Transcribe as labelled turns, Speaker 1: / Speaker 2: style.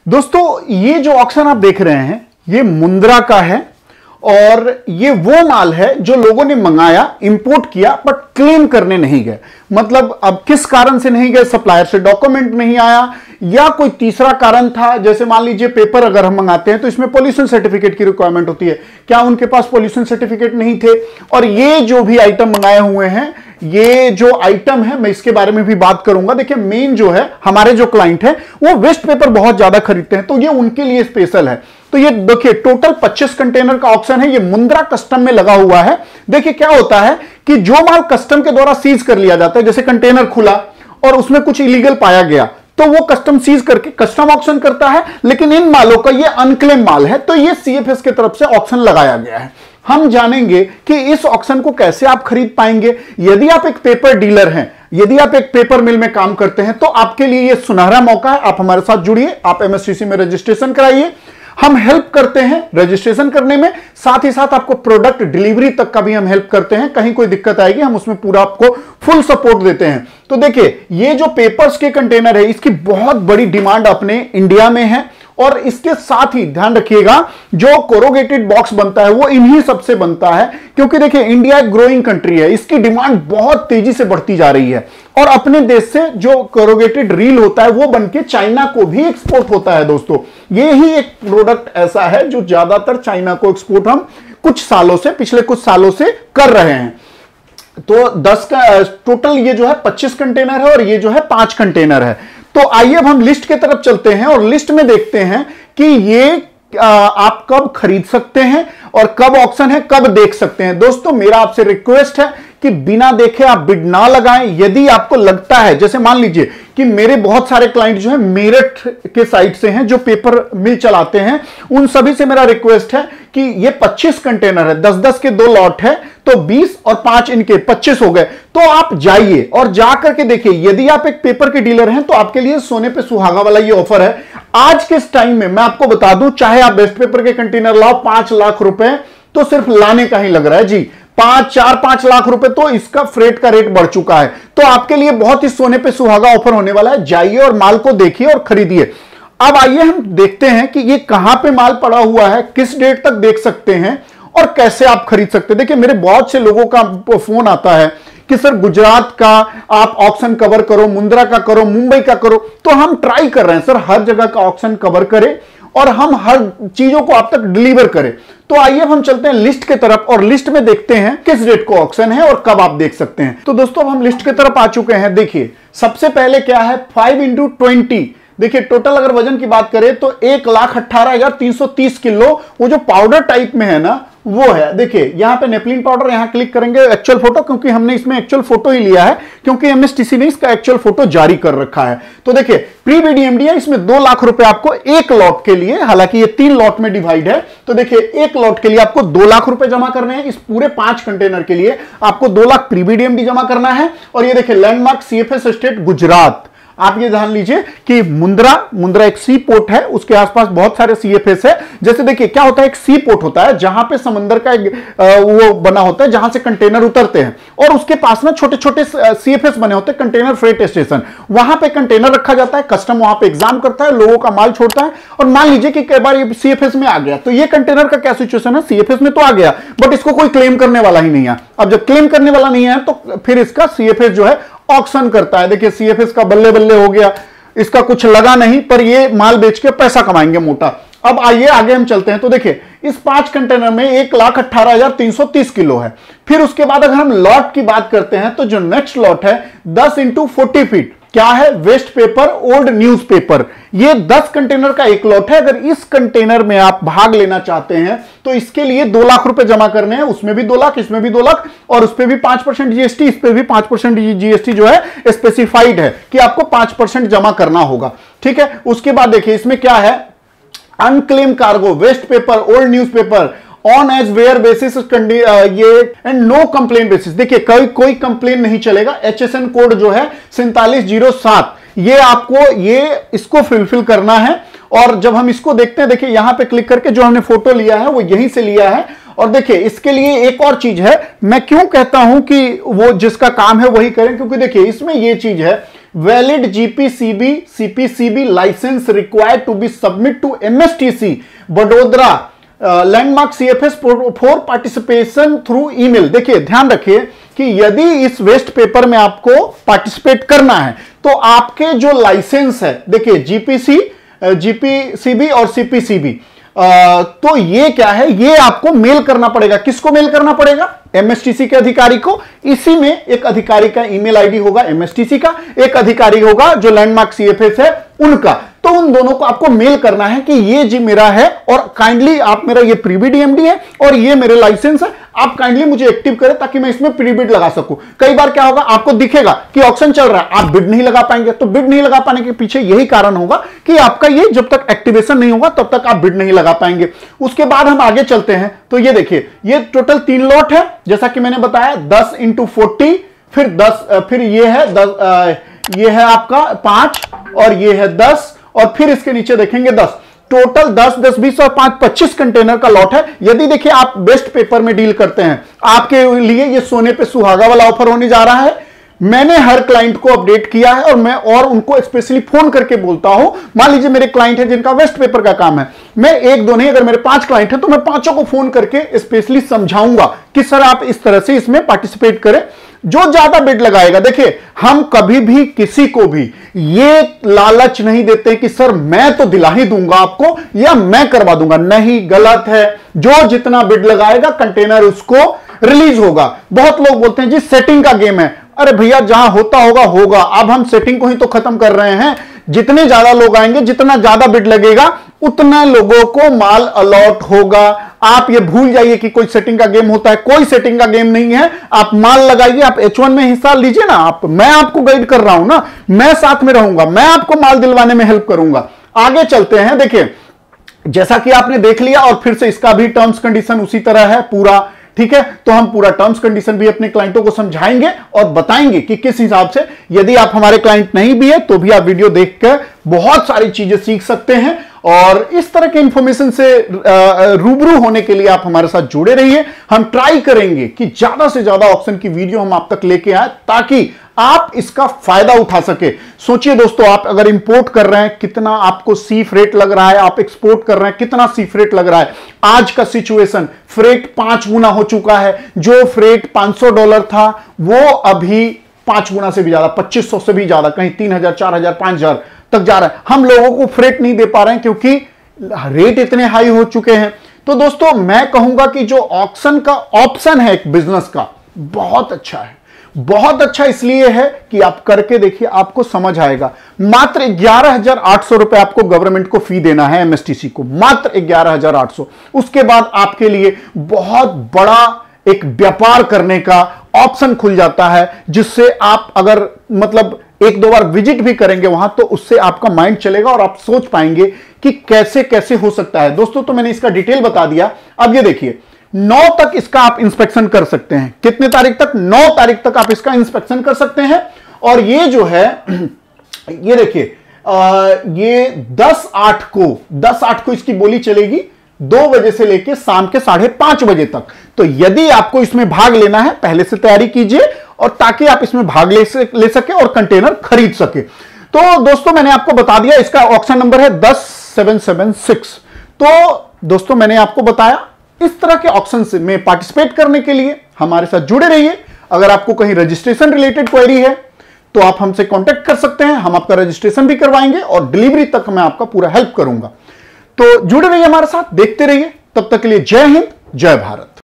Speaker 1: दोस्तों ये जो ऑक्शन आप देख रहे हैं ये मुंद्रा का है और ये वो माल है जो लोगों ने मंगाया, इंपोर्ट किया, बट क्लेम करने नहीं गए। मतलब अब किस कारण से नहीं गए, सप्लायर से डॉक्यूमेंट नहीं आया या कोई तीसरा कारण था। जैसे मान लीजिए पेपर अगर हम मंगाते हैं तो इसमें पॉल्यूशन सर्टिफिकेट की रिक्वायरमेंट होती है, क्या उनके पास पॉल्यूशन सर्टिफिकेट नहीं थे। और ये जो भी आइटम मंगाए हुए हैं, ये जो आइटम है मैं इसके बारे में भी बात करूंगा। देखिए मेन जो है हमारे जो क्लाइंट है वो वेस्ट पेपर बहुत ज्यादा खरीदते हैं, तो ये उनके लिए स्पेशल है। तो ये देखिए टोटल 25 कंटेनर का ऑक्शन है, ये मुंद्रा कस्टम में लगा हुआ है। देखिए क्या होता है कि जो माल कस्टम के द्वारा सीज कर लिया जाता है, जैसे कंटेनर खुला और उसमें कुछ इलीगल पाया गया तो वो कस्टम सीज करके कस्टम ऑक्शन करता है, लेकिन इन मालों का ये अनक्लेम माल है तो ये सीएफएस की तरफ से ऑक्शन लगाया गया है। हम जानेंगे कि इस ऑक्शन को कैसे आप खरीद पाएंगे। यदि आप एक पेपर डीलर हैं, यदि आप एक पेपर मिल में काम करते हैं तो आपके लिए यह सुनहरा मौका है। आप हमारे साथ जुड़िए, आप एमएसटीसी में रजिस्ट्रेशन कराइए, हम हेल्प करते हैं रजिस्ट्रेशन करने में, साथ ही साथ आपको प्रोडक्ट डिलीवरी तक का भी हम हेल्प करते हैं। कहीं कोई दिक्कत आएगी हम उसमें पूरा आपको फुल सपोर्ट देते हैं। तो देखिए ये जो पेपर्स के कंटेनर है इसकी बहुत बड़ी डिमांड अपने इंडिया में है और इसके साथ ही ध्यान रखिएगा जो कोरोगेटेड बॉक्स बनता है वो इन्हीं सबसे बनता है, क्योंकि देखिए इंडिया एक ग्रोइंग कंट्री है, इसकी डिमांड बहुत तेजी से बढ़ती जा रही है और अपने देश से जो कोरोगेटेड रील होता है वो बनके चाइना को भी एक्सपोर्ट होता है। दोस्तों ये ही एक प्रोडक्ट ऐसा है जो ज्यादातर चाइना को एक्सपोर्ट हम कुछ सालों से, पिछले कुछ सालों से कर रहे हैं। तो 10 का टोटल ये जो है 25 कंटेनर है और ये जो है 5 कंटेनर है। तो आइए अब हम लिस्ट की तरफ चलते हैं और लिस्ट में देखते हैं कि ये आप कब खरीद सकते हैं और कब ऑक्शन है, कब देख सकते हैं। दोस्तों मेरा आपसे रिक्वेस्ट है कि बिना देखे आप बिड ना लगाएं। यदि आपको लगता है, जैसे मान लीजिए कि मेरे बहुत सारे क्लाइंट जो है मेरठ के साइड से हैं जो पेपर मिल चलाते हैं, उन सभी से मेरा रिक्वेस्ट है कि ये 25 कंटेनर है, 10-10 के 2 लॉट है, तो 20 और 5 इनके 25 हो गए। तो आप जाइए और जाकर के देखिए, यदि आप एक पेपर के डीलर हैं तो आपके लिए सोने पे सुहागा वाला ये ऑफर है। आज के इस टाइम में मैं आपको बता दूं, चाहे आप बेस्ट पेपर के कंटेनर लाओ 5 लाख रुपए तो सिर्फ लाने का ही लग रहा है जी, 4-5 लाख रुपए तो इसका फ्रेट का रेट बढ़ चुका है। तो आपके लिए बहुत ही सोने पे सुहागा ऑफर होने वाला है। जाइए और माल को देखिए और खरीदिए। अब आइए हम देखते हैं कि ये कहां पे माल पड़ा हुआ है, किस डेट तक देख सकते हैं और कैसे आप खरीद सकते हैं। देखिए मेरे बहुत से लोगों का फोन आता है कि सर गुजरात का आप ऑक्शन कवर करो, मुंद्रा का करो, मुंबई का करो। तो हम ट्राई कर रहे हैं सर हर जगह का ऑक्शन कवर करें और हम हर चीजों को आप तक डिलीवर करें। तो आइए हम चलते हैं लिस्ट की तरफ और लिस्ट में देखते हैं किस डेट को ऑक्शन है और कब आप देख सकते हैं। तो दोस्तों अब हम लिस्ट की तरफ आ चुके हैं। देखिए सबसे पहले क्या है, 5x20। देखिए टोटल अगर वजन की बात करें तो 1,18,330 किलो वो जो पाउडर टाइप में है ना वो है। देखिए यहां पे नेपलिन पाउडर, यहां क्लिक करेंगे एक्चुअल फोटो, क्योंकि हमने इसमें एक्चुअल फोटो ही लिया है क्योंकि एमएसटीसी ने इसका एक्चुअल फोटो जारी कर रखा है। तो देखिए प्री बीडीएमडी है, इसमें 2 लाख रुपए आपको एक लॉट के लिए, हालांकि ये 3 लॉट में डिवाइड है। तो देखिए एक लॉट के लिए आपको 2 लाख रुपए जमा करने हैं। इस पूरे 5 कंटेनर के लिए आपको 2 लाख प्री बीडीएमडी जमा करना है। और ये देखिए लैंडमार्क सीएफएस स्टेट गुजरात, आप ये ध्यान लीजिए कि मुंद्रा एक सी पोर्ट है, उसके आसपास बहुत सारे सीएफएस है। जैसे देखिए क्या होता है, एक सी पोर्ट होता है जहां पे समंदर का एक वो बना होता है जहां से कंटेनर उतरते हैं और उसके पास ना छोटे छोटे सीएफएस बने होते हैं, कंटेनर फ्रेट स्टेशन। वहां पे कंटेनर रखा जाता है, कस्टम वहां पे एग्जाम करता है, लोगों का माल छोड़ता है। और मान लीजिए कि कई बार ये सीएफएस में आ गया, तो ये कंटेनर का क्या सिचुएशन है, सीएफएस में तो आ गया बट इसको कोई क्लेम करने वाला ही नहीं है। अब जब क्लेम करने वाला नहीं है तो फिर इसका सीएफएस जो है ऑक्शन करता है। देखिए सीएफएस का बल्ले बल्ले हो गया, इसका कुछ लगा नहीं पर ये माल बेच के पैसा कमाएंगे मोटा। अब आइए आगे हम चलते हैं। तो देखिए इस 5 कंटेनर में 1,18,330 किलो है। फिर उसके बाद अगर हम लॉट की बात करते हैं तो जो नेक्स्ट लॉट है 10x40 फीट, क्या है, waste paper old newspaper. ये 10 कंटेनर का एक लॉट है। अगर इस कंटेनर में आप भाग लेना चाहते हैं तो इसके लिए 2 लाख रुपए जमा करने हैं, उसमें भी 2 लाख, इसमें भी 2 लाख और उस पर भी 5% जीएसटी, इस पर भी 5% जीएसटी जो है स्पेसिफाइड है कि आपको 5% जमा करना होगा। ठीक है, उसके बाद देखिए इसमें क्या है, unclaim cargo, waste paper, old newspaper on as where basis, ये एंड नो कंप्लेन बेसिस। देखिए कोई कंप्लेन नहीं चलेगा। HSN कोड जो है 4707, ये आपको इसको फुलफिल करना है। और जब हम इसको देखते हैं, देखिए यहां पे क्लिक करके जो हमने फोटो लिया है वो यहीं से लिया है। और देखिए इसके लिए एक और चीज है, मैं क्यों कहता हूं कि वो जिसका काम है वही करें, क्योंकि देखिए इसमें ये चीज है, valid GPCB CPCB license required to be submit to MSTC Vadodara landmark CFS for participation through email. देखिए ध्यान रखिए कि यदि इस वेस्ट पेपर में आपको पार्टिसिपेट करना है तो आपके जो लाइसेंस है, देखिए जीपीसीबी और सीपीसीबी, तो ये क्या है, ये आपको मेल करना पड़ेगा। किसको मेल करना पड़ेगा? एमएसटीसी के अधिकारी को। इसी में एक अधिकारी का ईमेल आईडी होगा एमएसटीसी का, एक अधिकारी होगा जो लैंडमार्क सीएफएस है उनका। तो उन दोनों को आपको मेल करना है कि ये जी मेरा है और काइंडली आप मेरा ये प्रीबिड डीएमडी है और ये मेरे लाइसेंस है, आप काइंडली मुझे एक्टिव करें ताकि मैं इसमें प्रीबिड लगा सकूं। कई बार क्या होगा, आपको दिखेगा कि ऑक्शन चल रहा है, आप बिड नहीं लगा पाएंगे। तो बिड नहीं लगा पाने के पीछे यही कारण होगा कि आपका ये जब तक एक्टिवेशन नहीं होगा तब तक आप बिड नहीं लगा पाएंगे। उसके बाद हम आगे चलते हैं तो ये देखिए ये टोटल 3 लॉट है, जैसा कि मैंने बताया 10 × 40, फिर 10, फिर ये है 10, ये है आपका 5 और ये है 10 और फिर इसके नीचे देखेंगे 10। टोटल 10, 10, 20 और 5, 25 कंटेनर का लॉट है। यदि देखिए आप बेस्ट पेपर में डील करते हैं, आपके लिए ये सोने पे सुहागा वाला ऑफर होने जा रहा है। मैंने हर क्लाइंट को अपडेट किया है और मैं उनको स्पेशली फोन करके बोलता हूं। मान लीजिए मेरे क्लाइंट है जिनका वेस्ट पेपर का काम है, मैं 1-2 नहीं, अगर मेरे 5 क्लाइंट हैं तो मैं 5 को फोन करके स्पेशली समझाऊंगा कि सर आप इस तरह से इसमें पार्टिसिपेट करें। जो ज्यादा बिड लगाएगा, देखिए हम कभी भी किसी को भी ये लालच नहीं देते कि सर मैं तो दिला ही दूंगा आपको या मैं करवा दूंगा, नहीं, गलत है। जो जितना बिड लगाएगा कंटेनर उसको रिलीज होगा। बहुत लोग बोलते हैं जी सेटिंग का गेम है। अरे भैया जहां होता होगा होगा, अब हम सेटिंग को ही तो खत्म कर रहे हैं। जितने ज्यादा लोग आएंगे, जितना ज्यादा बिड लगेगा, उतना लोगों को माल अलॉट होगा। आप ये भूल जाइए कि कोई सेटिंग का गेम होता है, कोई सेटिंग का गेम नहीं है। आप माल लगाइए, आप H1 में हिस्सा लीजिए ना, मैं आपको गाइड कर रहा हूं ना, मैं साथ में रहूंगा, मैं आपको माल दिलवाने में हेल्प करूंगा। आगे चलते हैं। देखिए जैसा कि आपने देख लिया और फिर से इसका भी टर्म्स कंडीशन उसी तरह है पूरा, ठीक है। तो हम पूरा टर्म्स कंडीशन भी अपने क्लाइंटों को समझाएंगे और बताएंगे कि किस हिसाब से, यदि आप हमारे क्लाइंट नहीं भी है तो भी आप वीडियो देखकर बहुत सारी चीजें सीख सकते हैं। और इस तरह के इंफॉर्मेशन से रूबरू होने के लिए आप हमारे साथ जुड़े रहिए। हम ट्राई करेंगे कि ज्यादा से ज्यादा ऑप्शन की वीडियो हम आप तक लेके आए ताकि आप इसका फायदा उठा सके। सोचिए दोस्तों, आप अगर इंपोर्ट कर रहे हैं कितना आपको सी फ्रेट लग रहा है, आप एक्सपोर्ट कर रहे हैं कितना सी फ्रेट लग रहा है। आज का सिचुएशन फ्रेट 5 गुना हो चुका है। जो फ्रेट $500 था वो अभी 5 गुना से भी ज्यादा, 2500 से भी ज्यादा, कहीं 3000, 4000, 5000 तक जा रहा है। हम लोगों को फ्रेट नहीं दे पा रहे हैं क्योंकि रेट इतने हाई हो चुके हैं। तो दोस्तों मैं कहूंगा कि जो ऑक्शन का ऑप्शन है एक बिजनेस का, बहुत अच्छा है। बहुत अच्छा इसलिए है कि आप करके देखिए, आपको समझ आएगा। मात्र 11,800 रुपए आपको गवर्नमेंट को फी देना है, एमएसटीसी को, मात्र 11,800। उसके बाद आपके लिए बहुत बड़ा एक व्यापार करने का ऑप्शन खुल जाता है, जिससे आप अगर मतलब 1-2 बार विजिट भी करेंगे वहां तो उससे आपका माइंड चलेगा और आप सोच पाएंगे कि कैसे कैसे हो सकता है। दोस्तों तो मैंने इसका डिटेल बता दिया। अब ये देखिए 9 तक इसका आप इंस्पेक्शन कर सकते हैं। कितने तारीख तक? 9 तारीख तक आप इसका इंस्पेक्शन कर सकते हैं। और ये जो है ये देखिए ये 10/8 को इसकी बोली चलेगी, 2 बजे से लेकर शाम के 5:30 बजे तक। तो यदि आपको इसमें भाग लेना है पहले से तैयारी कीजिए और ताकि आप इसमें भाग ले सके और कंटेनर खरीद सके। तो दोस्तों मैंने आपको बता दिया, इसका ऑक्शन नंबर है 10776। तो दोस्तों मैंने आपको बताया, इस तरह के ऑक्शन में पार्टिसिपेट करने के लिए हमारे साथ जुड़े रहिए। अगर आपको कहीं रजिस्ट्रेशन रिलेटेड क्वेरी है तो आप हमसे कांटेक्ट कर सकते हैं, हम आपका रजिस्ट्रेशन भी करवाएंगे और डिलीवरी तक मैं आपका पूरा हेल्प करूंगा। तो जुड़े रहिए हमारे साथ, देखते रहिए। तब तक के लिए जय हिंद, जय भारत।